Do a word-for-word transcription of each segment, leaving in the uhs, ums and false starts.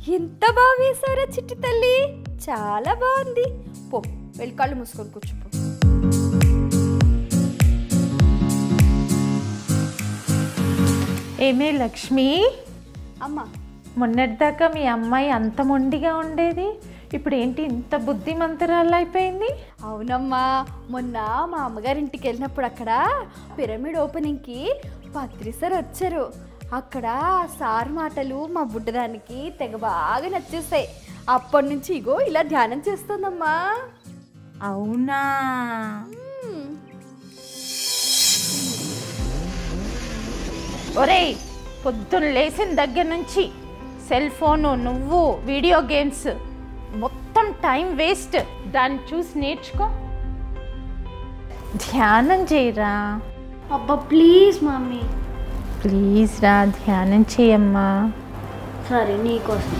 ఎంత బాగా వేశారో చిట్టి తల్లి, చాలా బాగుంది. పో వెళ్ళి కళ్ళు మూసుకొని కూర్చోపో. ఏమే లక్ష్మి, అమ్మా మొన్నటిదాకా మీ అమ్మాయి అంత మొండిగా ఉండేది, ఇప్పుడు ఏంటి ఇంత బుద్ధిమంతురాలు అయిపోయింది? అవునమ్మా, మొన్న మా అమ్మగారింటికి వెళ్ళినప్పుడు అక్కడ పిరమిడ్ ఓపెనింగ్కి పత్రి సార్ వచ్చారు. అక్కడ సార్ మాటలు మా బుడ్డదానికి తెగ బాగా నచ్చేసాయి. అప్పటి నుంచి ఇగో ఇలా ధ్యానం చేస్తుందమ్మా. అవునా? ఒరేయ్, పొద్దున్న లేచిన దగ్గర నుంచి సెల్ ఫోను, నువ్వు, వీడియో గేమ్స్, మొత్తం టైం వేస్ట్. దాన్ని చూసి నేర్చుకో, ధ్యానం చేయరా. అబ్బా ప్లీజ్ మమ్మీ, ప్లీజ్ రా, ధ్యానం చేయమ్మా. సరే నీకోసం.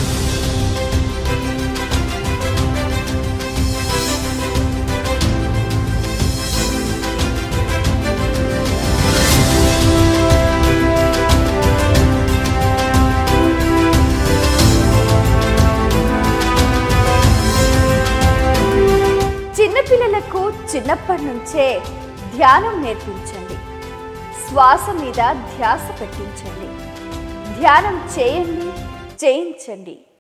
చిన్నపిల్లలకు చిన్నప్పటి నుంచే ధ్యానం నేర్పించండి. శ్వాస మీద ధ్యాస పెట్టించండి. ధ్యానం చేయండి, చేయించండి.